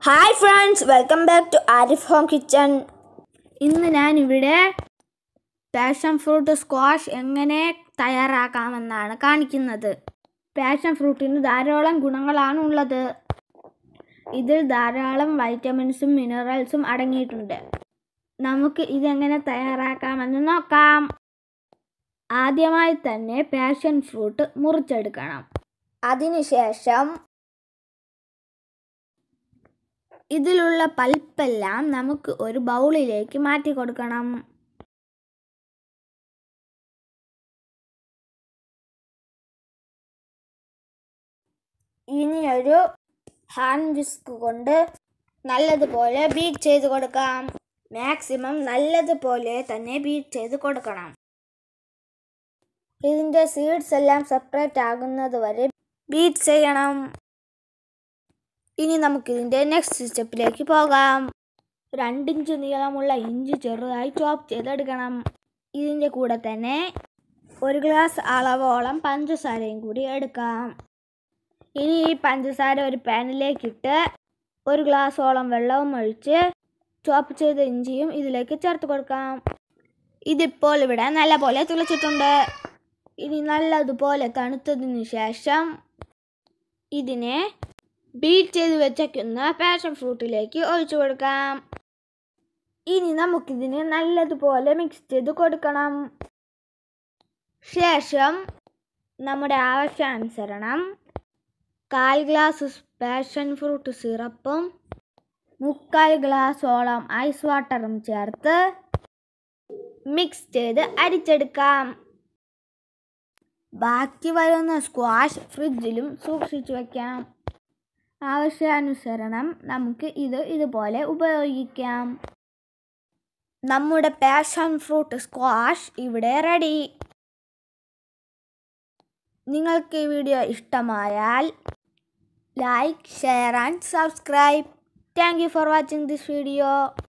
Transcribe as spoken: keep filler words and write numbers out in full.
Hi friends, welcome back to Arif Home Kitchen. ഇന്ന് ഞാൻ ഇവിടെ പാഷൻ ഫ്രൂട്ട് സ്ക്വാഷ് എങ്ങനെ തയ്യാറാക്കാമെന്നാണ് കാണിക്കുന്നത്. പാഷൻ ഫ്രൂട്ടിന് ധാരാളം ഗുണങ്ങളാണ് ഉള്ളത്. ഇതിൽ ധാരാളം വൈറ്റമിൻസും മിനറൽസും അടങ്ങിയിട്ടുണ്ട്. നമുക്ക് ഇതെങ്ങനെ തയ്യാറാക്കാമെന്ന് നോക്കാം. ആദ്യമായി തന്നെ പാഷൻ ഫ്രൂട്ട് മുറിച്ചെടുക്കണം. അതിനുശേഷം ഇതിലുള്ള പൾപ്പെല്ലാം നമുക്ക് ഒരു ബൗളിലേക്ക് മാറ്റി കൊടുക്കണം. ഇനി ഒരു ഹാൻഡ് വിസ്ക് കൊണ്ട് നല്ലതുപോലെ ബീറ്റ് ചെയ്ത് കൊടുക്കാം. മാക്സിമം നല്ലതുപോലെ തന്നെ ബീറ്റ് ചെയ്ത് കൊടുക്കണം. ഇതിൻ്റെ സീഡ്സ് എല്ലാം സെപ്പറേറ്റ് ആകുന്നത് വരെ ബീറ്റ് ചെയ്യണം. ഇനി നമുക്കിതിൻ്റെ നെക്സ്റ്റ് സ്റ്റെപ്പിലേക്ക് പോകാം. രണ്ടിഞ്ച് നീളമുള്ള ഇഞ്ചി ചെറുതായി ചോപ്പ് ചെയ്തെടുക്കണം. ഇതിൻ്റെ കൂടെ തന്നെ ഒരു ഗ്ലാസ് അളവോളം പഞ്ചസാരയും കൂടി എടുക്കാം. ഇനി ഈ പഞ്ചസാര ഒരു പാനിലേക്കിട്ട് ഒരു ഗ്ലാസോളം വെള്ളവും ഒഴിച്ച് ചോപ്പ് ചെയ്ത ഇഞ്ചിയും ഇതിലേക്ക് ചേർത്ത് കൊടുക്കാം. ഇതിപ്പോൾ ഇവിടെ നല്ലപോലെ തിളച്ചിട്ടുണ്ട്. ഇനി നല്ലതുപോലെ തണുത്തതിന് ശേഷം ഇതിനെ ബീറ്റ് ചെയ്ത് വെച്ചേക്കുന്ന പാഷൻ ഫ്രൂട്ടിലേക്ക് ഒഴിച്ചു കൊടുക്കാം. ഇനി നമുക്കിതിനെ നല്ലതുപോലെ മിക്സ് ചെയ്ത് കൊടുക്കണം. ശേഷം നമ്മുടെ ആവശ്യാനുസരണം കാൽ ഗ്ലാസ് പാഷൻ ഫ്രൂട്ട് സിറപ്പും മുക്കാൽ ഗ്ലാസോളം ഐസ് വാട്ടറും ചേർത്ത് മിക്സ് ചെയ്ത് അരിച്ചെടുക്കാം. ബാക്കി വരുന്ന സ്ക്വാഷ് ഫ്രിഡ്ജിലും സൂക്ഷിച്ചു വയ്ക്കാം. ആവശ്യാനുസരണം നമുക്ക് ഇത് ഇതുപോലെ ഉപയോഗിക്കാം. നമ്മുടെ പാഷൻ ഫ്രൂട്ട് സ്ക്വാഷ് ഇവിടെ റെഡി. നിങ്ങൾക്ക് ഈ വീഡിയോ ഇഷ്ടമായാൽ like, share and subscribe. Thank you for watching this video.